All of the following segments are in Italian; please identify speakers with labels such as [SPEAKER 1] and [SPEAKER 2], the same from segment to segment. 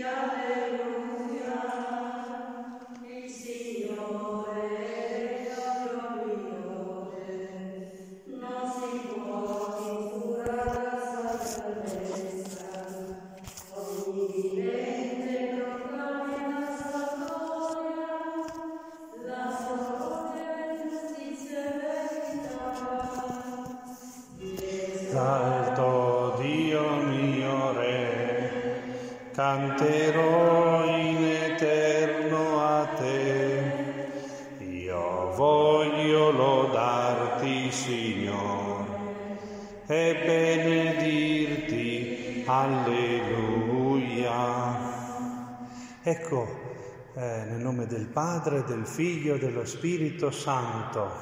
[SPEAKER 1] Salto Dio mio Re, canterò in eterno a te. Io voglio lodarti, Signore, e benedirti. Alleluia. Ecco, nel nome del Padre, del Figlio e dello Spirito Santo.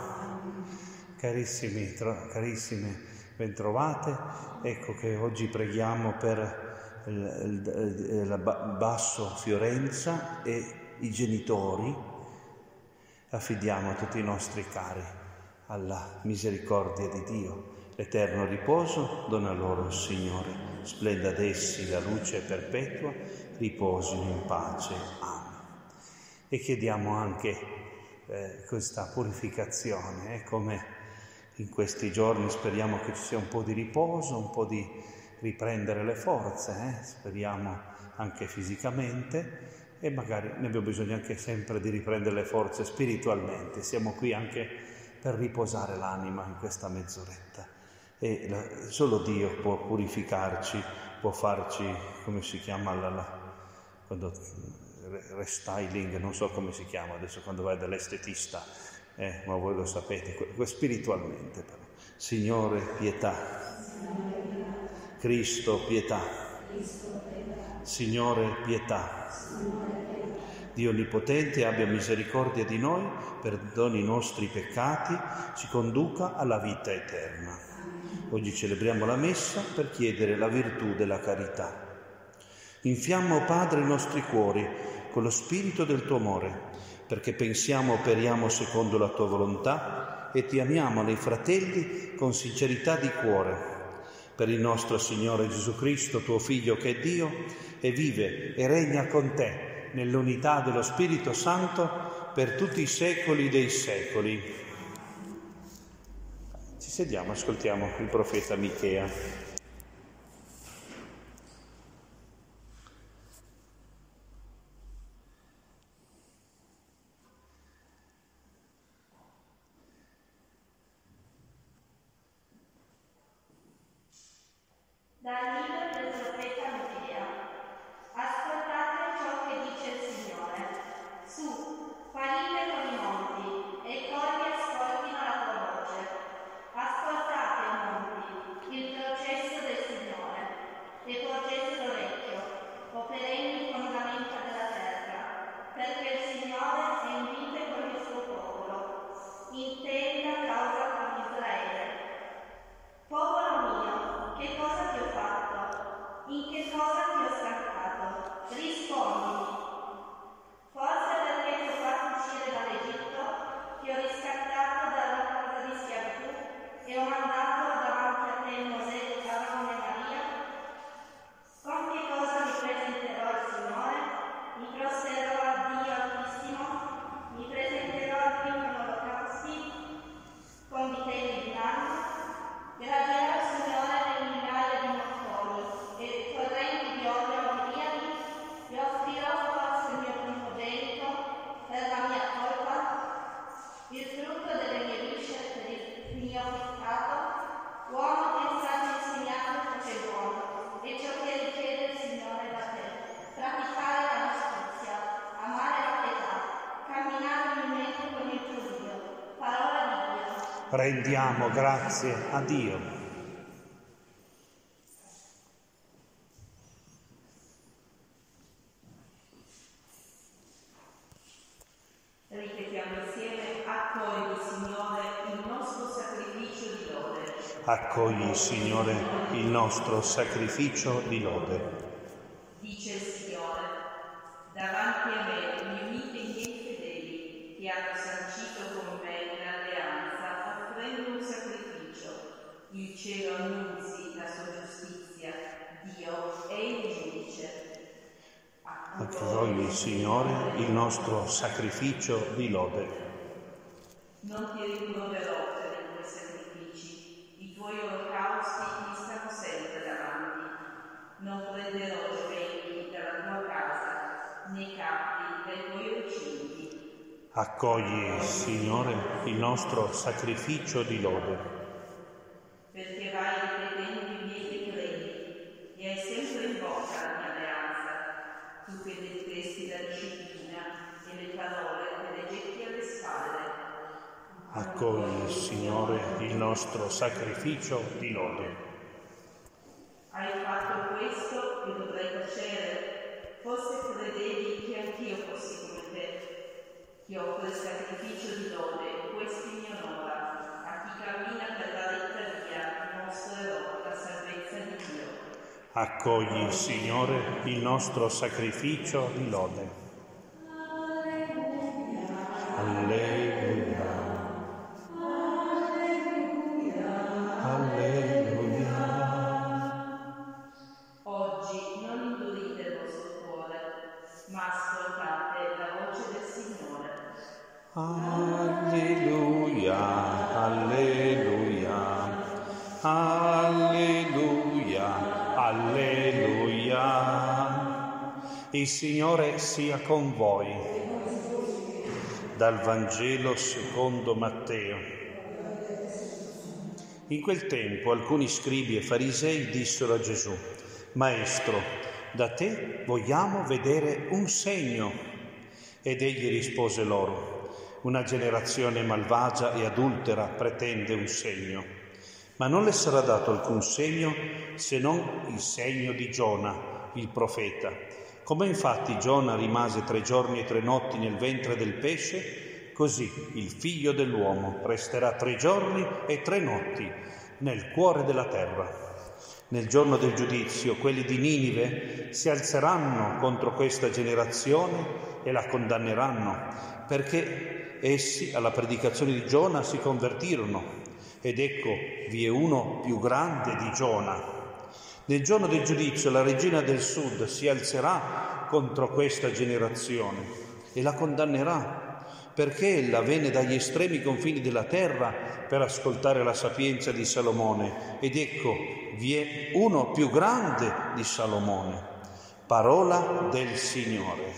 [SPEAKER 1] Carissime, bentrovate. Ecco che oggi preghiamo per il Basso Fiorenza e i genitori. Affidiamo tutti i nostri cari alla misericordia di Dio. L'eterno riposo dona loro, Signore. Splenda ad essi la luce perpetua, riposino in pace. Amen. E chiediamo anche questa purificazione, come in questi giorni speriamo che ci sia un po' di riposo, un po' di riprendere le forze, speriamo anche fisicamente, e magari ne abbiamo bisogno anche sempre di riprendere le forze spiritualmente. Siamo qui anche per riposare l'anima in questa mezz'oretta, e solo Dio può purificarci, può farci, come si chiama quando restyling, non so come si chiama adesso, quando vai dall'estetista, ma voi lo sapete, spiritualmente però. Signore, pietà. Cristo, pietà. Signore, pietà. Dio Onnipotente abbia misericordia di noi, perdoni i nostri peccati, ci conduca alla vita eterna. Oggi celebriamo la Messa per chiedere la virtù della carità. Infiamma, o Padre, i nostri cuori con lo spirito del tuo amore, perché pensiamo e operiamo secondo la tua volontà e ti amiamo nei fratelli con sincerità di cuore. Per il nostro Signore Gesù Cristo, tuo Figlio, che è Dio e vive e regna con te nell'unità dello Spirito Santo per tutti i secoli dei secoli. Ci sediamo, ascoltiamo il profeta Michea.
[SPEAKER 2] Dal libro del profeta Michea. Ascoltate ciò che dice il Signore. Su, parite con i monti, e i colli ascoltino la tua voce. Ascoltate, monti, il processo del Signore, e porgete l'orecchio, o perenni fondamenta della terra, perché il Signore è in vite con il suo popolo, intenda causa con Israele. Popolo mio, che cosa ti ho fatto? In che cosa ti ho stancato? Rispondimi. Forse perché ti ho fatto uscire dall'Egitto, ti ho riscattato dalla casa di schiavitù e ho mandato davanti a te Mosè, Aarone e Maria? Con che cosa mi presenterò al Signore? Mi prosterò a Dio Altissimo? Mi presenterò a Dio con olocausti? Con vitelli di danno? Gradirò al Signore le migliaia di montoni e torrenti di olio a miriadi, gli offrirò forse il mio primogenito per la mia colpa, il frutto delle mie viscere per il mio peccato, uomo che è stato insegnato ciò che è buono e ciò che richiede il Signore da te, praticare la giustizia, amare la pietà, camminare in mente con il tuo Dio. Parola di Dio.
[SPEAKER 1] Rendiamo grazie a Dio.
[SPEAKER 3] Ripetiamo insieme: accogli, Signore, il nostro sacrificio di lode.
[SPEAKER 1] Accogli, Signore, il nostro sacrificio di lode.
[SPEAKER 3] Dice il Signore: davanti a me mi unite i miei fedeli, che hanno sancito con me l'alleanza, offrendo un sacrificio. Il cielo annunzi la sua giustizia, Dio è il giudice.
[SPEAKER 1] Accogli, Signore, il nostro sacrificio di lode.
[SPEAKER 3] Non ti rimproverò per i tuoi sacrifici, i tuoi olocausti mi stanno sempre davanti. Non prenderò gioielli dalla tua casa, né capri dai tuoi recinti.
[SPEAKER 1] Accogli, Signore, il nostro sacrificio di lode.
[SPEAKER 3] Perché vai ripetendo i miei decreti e hai sempre in bocca la mia alleanza, tu che detesti la disciplina e le parole che le getti alle spalle.
[SPEAKER 1] Accogli, Signore, il nostro sacrificio di lode.
[SPEAKER 3] Hai fatto questo e dovrai tacere? Forse credevi che anch'io fossi come te, che offro il sacrificio di lode, questo mi onora. A chi cammina per la retta via mostrerò la salvezza di Dio.
[SPEAKER 1] Accogli, Signore, il nostro sacrificio di lode. Alleluia. Alleluia.
[SPEAKER 3] Oggi non indurite il vostro cuore, ma ascoltate la voce del Signore.
[SPEAKER 1] Alleluia, alleluia, alleluia, alleluia. Il Signore sia con voi. Dal Vangelo secondo Matteo. In quel tempo alcuni scribi e farisei dissero a Gesù: Maestro, da te vogliamo vedere un segno. Ed egli rispose loro: Una generazione malvagia e adultera pretende un segno, ma non le sarà dato alcun segno se non il segno di Giona, il profeta. Come infatti Giona rimase 3 giorni e 3 notti nel ventre del pesce, così il Figlio dell'uomo resterà 3 giorni e 3 notti nel cuore della terra. Nel giorno del giudizio quelli di Ninive si alzeranno contro questa generazione e la condanneranno, perché essi alla predicazione di Giona si convertirono. Ed ecco, vi è uno più grande di Giona. Nel giorno del giudizio la regina del sud si alzerà contro questa generazione e la condannerà, perché ella venne dagli estremi confini della terra per ascoltare la sapienza di Salomone. Ed ecco, vi è uno più grande di Salomone. Parola del Signore.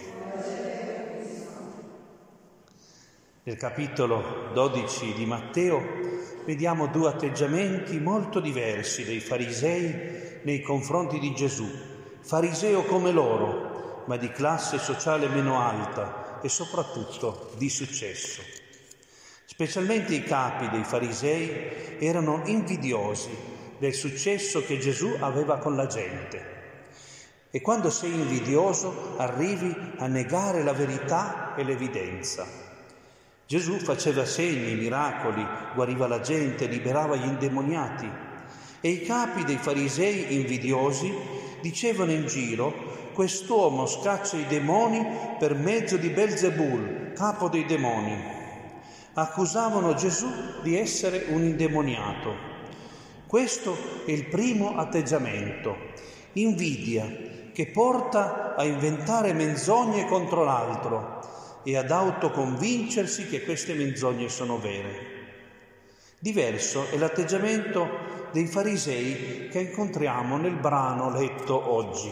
[SPEAKER 1] Nel capitolo 12 di Matteo vediamo 2 atteggiamenti molto diversi dei farisei nei confronti di Gesù. Fariseo come loro, ma di classe sociale meno alta e soprattutto di successo. Specialmente i capi dei farisei erano invidiosi del successo che Gesù aveva con la gente. E quando sei invidioso arrivi a negare la verità e l'evidenza. Gesù faceva segni, miracoli, guariva la gente, liberava gli indemoniati. E i capi dei farisei invidiosi dicevano in giro: quest'uomo scaccia i demoni per mezzo di Belzebul, capo dei demoni. Accusavano Gesù di essere un indemoniato. Questo è il primo atteggiamento, invidia, che porta a inventare menzogne contro l'altro e ad autoconvincersi che queste menzogne sono vere. Diverso è l'atteggiamento dei farisei che incontriamo nel brano letto oggi.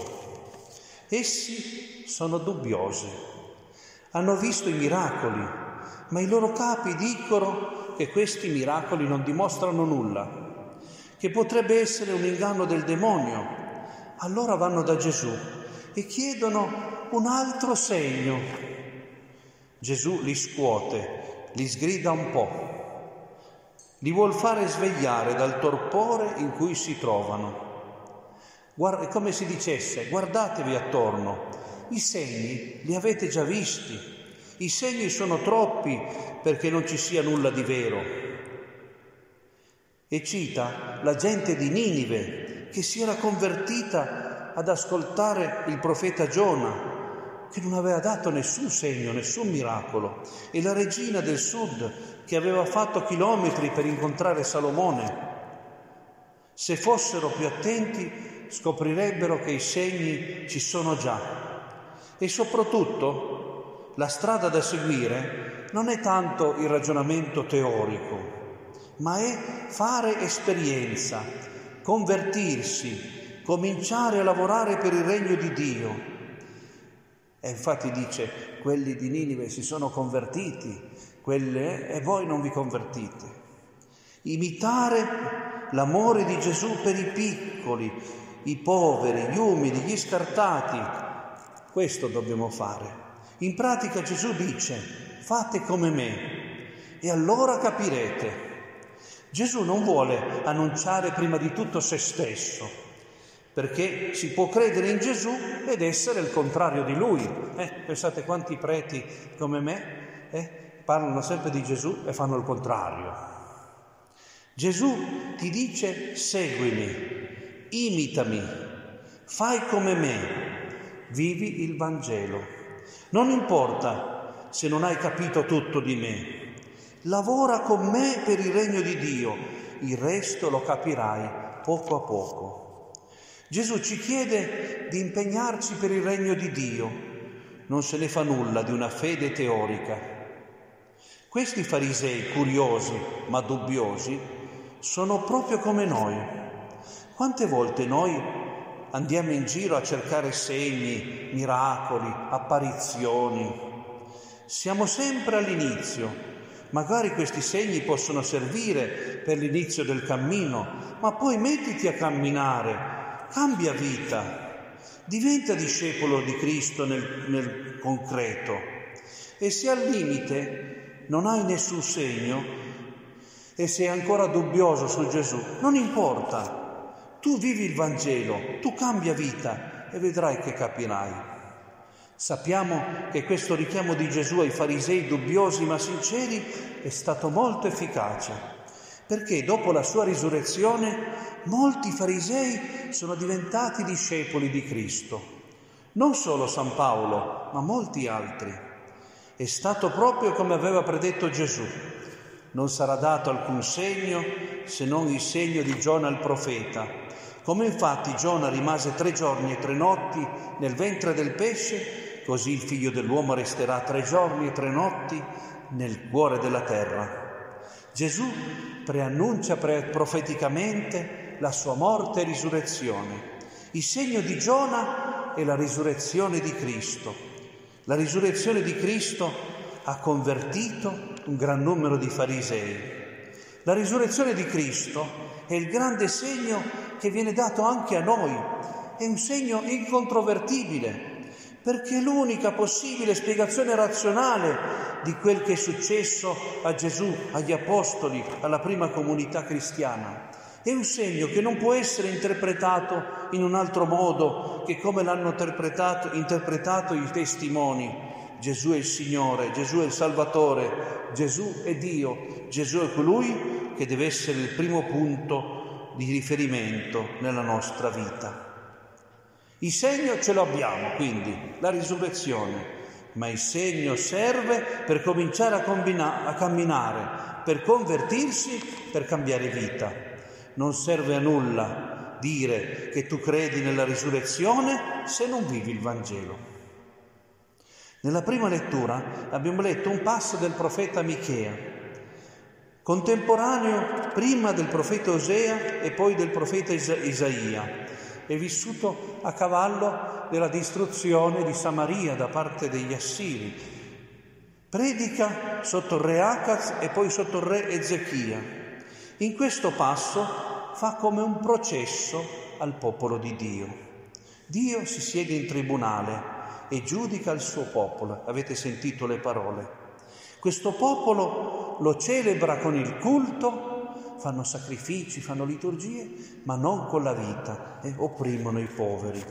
[SPEAKER 1] Essi sono dubbiosi, hanno visto i miracoli, ma i loro capi dicono che questi miracoli non dimostrano nulla, che potrebbe essere un inganno del demonio. Allora vanno da Gesù e chiedono un altro segno. Gesù li scuote, li sgrida un po'. Li vuol fare svegliare dal torpore in cui si trovano. È come se dicesse: guardatevi attorno, i segni li avete già visti, i segni sono troppi perché non ci sia nulla di vero. E cita la gente di Ninive che si era convertita ad ascoltare il profeta Giona, che non aveva dato nessun segno, nessun miracolo, e la regina del sud che aveva fatto chilometri per incontrare Salomone. Se fossero più attenti scoprirebbero che i segni ci sono già E soprattutto la strada da seguire non è tanto il ragionamento teorico, ma è fare esperienza, convertirsi, cominciare a lavorare per il regno di Dio. E infatti dice, quelli di Ninive si sono convertiti, e voi non vi convertite. Imitare l'amore di Gesù per i piccoli, i poveri, gli umili, gli scartati. Questo dobbiamo fare. In pratica Gesù dice, fate come me e allora capirete. Gesù non vuole annunciare prima di tutto se stesso, perché si può credere in Gesù ed essere il contrario di Lui. Pensate quanti preti come me parlano sempre di Gesù e fanno il contrario. Gesù ti dice seguimi, imitami, fai come me, vivi il Vangelo. Non importa se non hai capito tutto di me, lavora con me per il regno di Dio, il resto lo capirai poco a poco. Gesù ci chiede di impegnarci per il regno di Dio, non se ne fa nulla di una fede teorica. Questi farisei curiosi ma dubbiosi sono proprio come noi. Quante volte noi andiamo in giro a cercare segni, miracoli, apparizioni? Siamo sempre all'inizio. Magari questi segni possono servire per l'inizio del cammino, ma poi mettiti a camminare, cambia vita, diventa discepolo di Cristo nel concreto. E se al limite non hai nessun segno e sei ancora dubbioso su Gesù, non importa. Tu vivi il Vangelo, tu cambia vita e vedrai che capirai. Sappiamo che questo richiamo di Gesù ai farisei dubbiosi ma sinceri è stato molto efficace, perché dopo la sua risurrezione molti farisei sono diventati discepoli di Cristo. Non solo San Paolo, ma molti altri. È stato proprio come aveva predetto Gesù. Non sarà dato alcun segno se non il segno di Giona il profeta. Come infatti Giona rimase 3 giorni e 3 notti nel ventre del pesce, così il Figlio dell'uomo resterà 3 giorni e 3 notti nel cuore della terra. Gesù preannuncia profeticamente la sua morte e risurrezione. Il segno di Giona è la risurrezione di Cristo. La risurrezione di Cristo ha convertito un gran numero di farisei. La risurrezione di Cristo è il grande segno che viene dato anche a noi, è un segno incontrovertibile, perché è l'unica possibile spiegazione razionale di quel che è successo a Gesù, agli Apostoli, alla prima comunità cristiana. È un segno che non può essere interpretato in un altro modo che come l'hanno interpretato i testimoni. Gesù è il Signore, Gesù è il Salvatore, Gesù è Dio, Gesù è colui che deve essere il primo punto di riferimento nella nostra vita. Il segno ce lo abbiamo, quindi, la risurrezione, ma il segno serve per cominciare a camminare, per convertirsi, per cambiare vita. Non serve a nulla dire che tu credi nella risurrezione se non vivi il Vangelo. Nella prima lettura abbiamo letto un passo del profeta Michea, contemporaneo prima del profeta Osea e poi del profeta Isaia. È vissuto a cavallo della distruzione di Samaria da parte degli Assiri. Predica sotto il re Acaz e poi sotto il re Ezechia. In questo passo fa come un processo al popolo di Dio. Dio si siede in tribunale e giudica il suo popolo. Avete sentito le parole? Questo popolo lo celebra con il culto, fanno sacrifici, fanno liturgie, ma non con la vita e opprimono i poveri.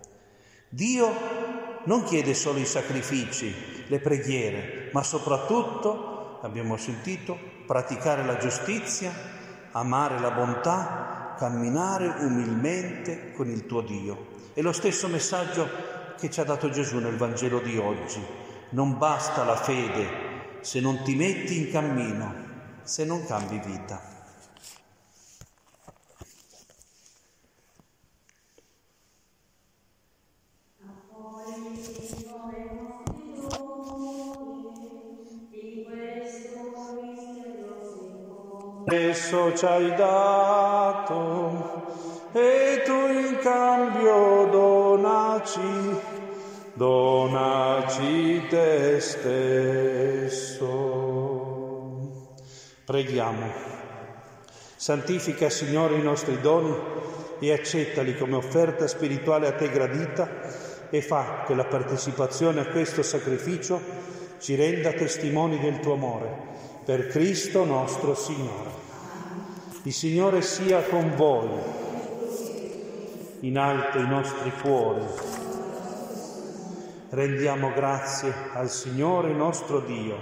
[SPEAKER 1] Dio non chiede solo i sacrifici, le preghiere, ma soprattutto, abbiamo sentito, praticare la giustizia, amare la bontà, camminare umilmente con il tuo Dio. È lo stesso messaggio che ci ha dato Gesù nel Vangelo di oggi. Non basta la fede se non ti metti in cammino, se non cambi vita.
[SPEAKER 2] Amore
[SPEAKER 1] Esso ci hai dato e tu in cambio donaci te stesso. Preghiamo. Santifica, Signore, i nostri doni e accettali come offerta spirituale a te gradita e fa che la partecipazione a questo sacrificio ci renda testimoni del tuo amore. Per Cristo nostro Signore. Il Signore sia con voi. In alto i nostri cuori. Rendiamo grazie al Signore nostro Dio.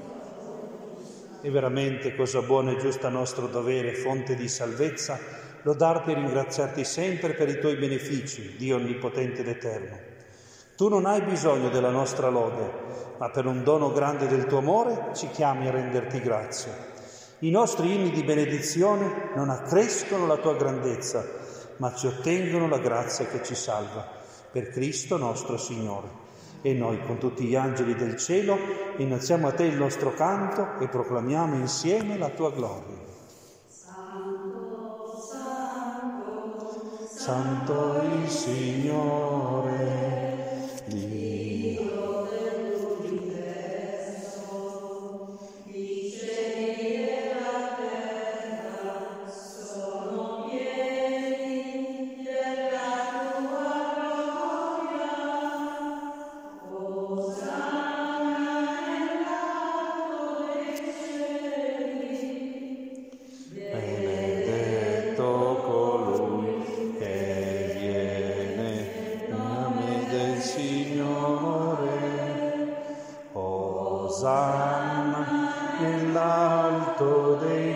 [SPEAKER 1] È veramente cosa buona e giusta nostro dovere, fonte di salvezza, lodarti e ringraziarti sempre per i tuoi benefici, Dio onnipotente ed eterno. Tu non hai bisogno della nostra lode, ma per un dono grande del tuo amore ci chiami a renderti grazie. I nostri inni di benedizione non accrescono la tua grandezza, ma ci ottengono la grazia che ci salva. Per Cristo nostro Signore. E noi con tutti gli angeli del cielo innalziamo a te il nostro canto e proclamiamo insieme la tua gloria.
[SPEAKER 2] Santo, santo,
[SPEAKER 1] Santo il Signore,
[SPEAKER 2] Dio dell'universo, i cieli e la terra sono pieni della tua gloria. Osanna nell'alto dei cieli.
[SPEAKER 1] benedetto colui che viene in nome del Signore. Osanna nell'alto dei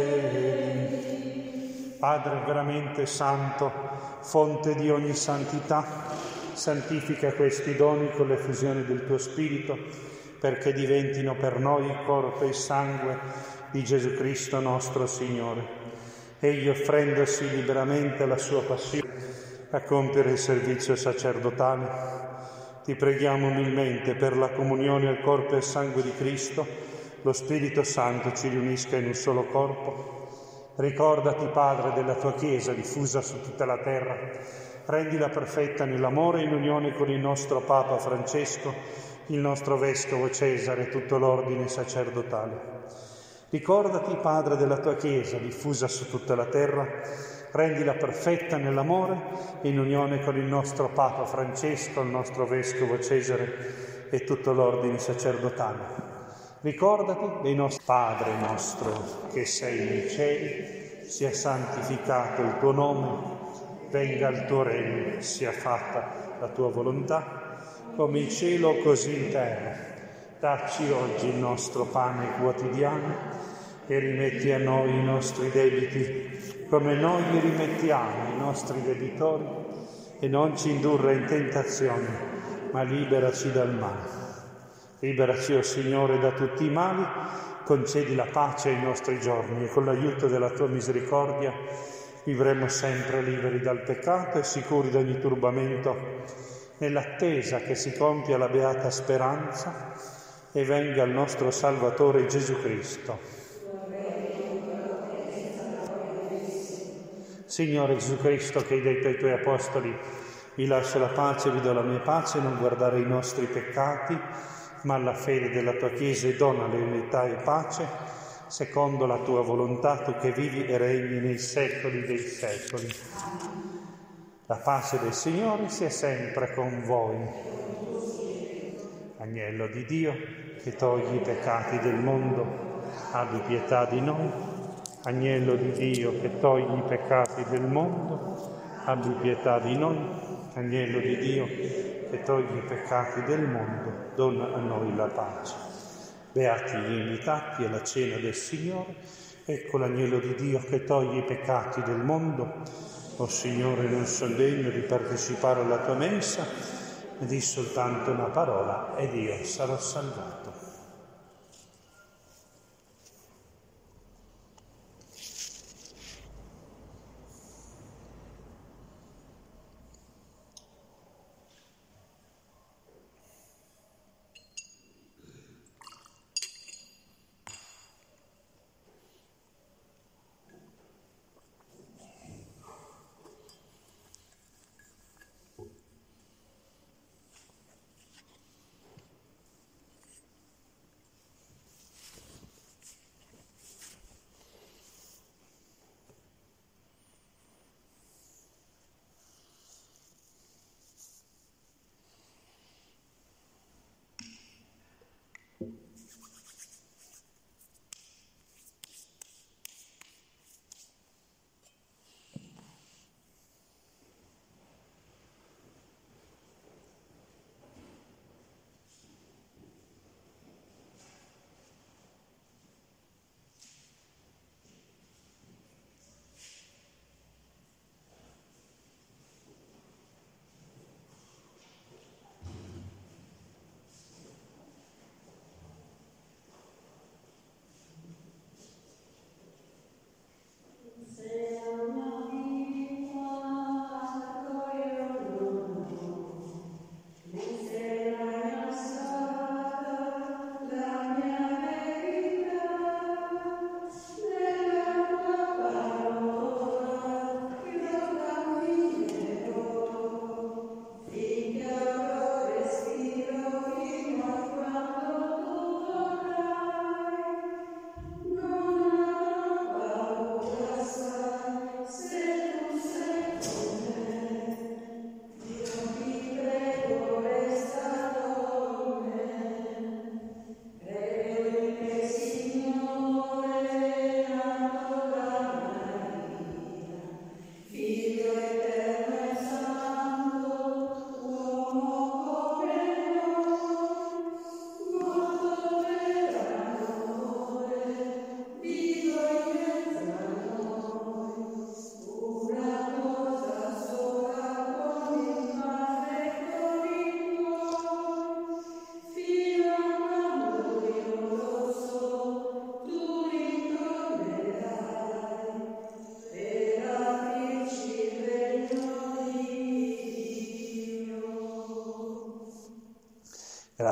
[SPEAKER 1] cieli. Padre veramente santo, fonte di ogni santità, santifica questi doni con l'effusione del tuo Spirito, perché diventino per noi il corpo e il sangue di Gesù Cristo nostro Signore. Egli, offrendosi liberamente alla sua passione a compiere il servizio sacerdotale, ti preghiamo umilmente per la comunione al corpo e al sangue di Cristo, lo Spirito Santo ci riunisca in un solo corpo. Ricordati, Padre, della tua Chiesa diffusa su tutta la terra, rendila perfetta nell'amore in unione con il nostro Papa Francesco, il nostro Vescovo Cesare e tutto l'ordine sacerdotale. Ricordati, Padre, della tua Chiesa diffusa su tutta la terra, rendila perfetta nell'amore in unione con il nostro Papa Francesco, il nostro Vescovo Cesare e tutto l'ordine sacerdotale. Ricordati dei nostri Padre nostro che sei nei cieli, sia santificato il tuo nome, venga il tuo regno, sia fatta la tua volontà, come in cielo così in terra. Dacci oggi il nostro pane quotidiano e rimetti a noi i nostri debiti, come noi li rimettiamo ai nostri debitori, e non ci indurre in tentazione, ma liberaci dal male. Liberaci, o Signore, da tutti i mali, concedi la pace ai nostri giorni e con l'aiuto della tua misericordia vivremo sempre liberi dal peccato e sicuri da ogni turbamento, nell'attesa che si compia la beata speranza e venga il nostro Salvatore Gesù Cristo. Signore Gesù Cristo, che hai detto ai tuoi apostoli: vi lascio la pace, vi do la mia pace, non guardare i nostri peccati, ma alla fede della tua Chiesa e donale unità e pace, secondo la tua volontà, tu che vivi e regni nei secoli dei secoli. La pace del Signore sia sempre con voi. Agnello di Dio, che togli i peccati del mondo, abbi pietà di noi. Agnello di Dio, che togli i peccati del mondo, abbi pietà di noi. Agnello di Dio, che togli i peccati del mondo, dona a noi la pace. Beati gli invitati alla cena del Signore. Ecco l'agnello di Dio che toglie i peccati del mondo. O Signore, non sono degno di partecipare alla tua mensa, ma di soltanto una parola ed io sarò salvato.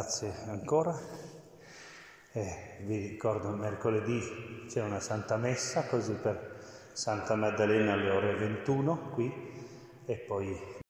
[SPEAKER 1] Grazie ancora. Vi ricordo mercoledì c'è una Santa Messa, così per Santa Maddalena alle ore 21 qui, e poi